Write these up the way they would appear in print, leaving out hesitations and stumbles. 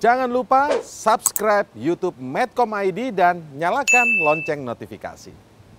Jangan lupa subscribe YouTube Medcom ID dan nyalakan lonceng notifikasi.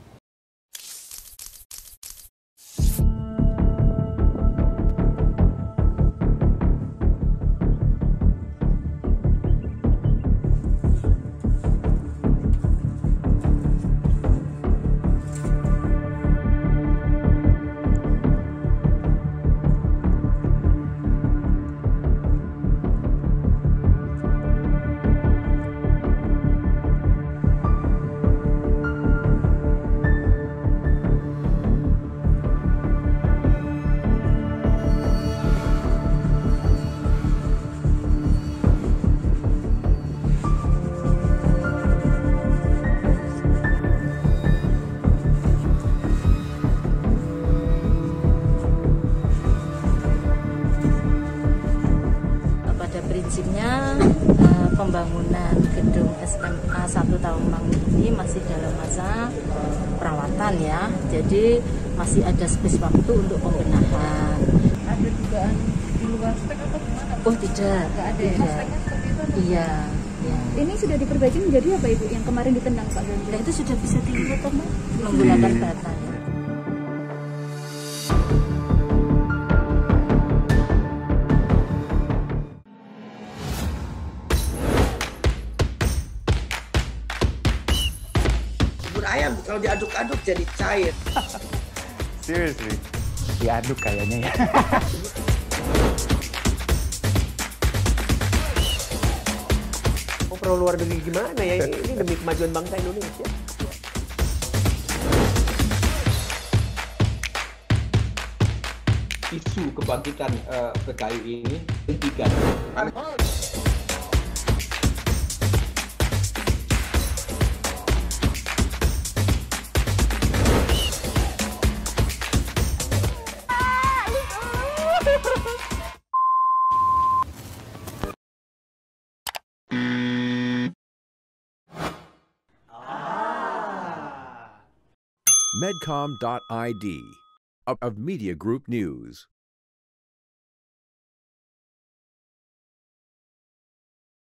Prinsipnya pembangunan gedung SMA 1 Tawangmangu ini masih dalam masa perawatan ya, jadi masih ada space waktu untuk pembenahan. Ada dugaan di luar spek atau gimana? Oh tidak, Nggak ada tidak. ya? Speknya seperti itu? Iya, iya. Ini sudah diperbaiki menjadi apa Ibu yang kemarin ditendang Pak Ganjar? Nah, itu sudah bisa dilihat kok, Mas, menggunakan bata ya. Ayam kalau diaduk-aduk jadi cair. Seriously, diaduk kayaknya ya. Mau pro luar negeri gimana ya? Ini demi kemajuan bangsa Indonesia. Isu kebangkitan PKI ini hentikan. Medcom.id of Media Group News.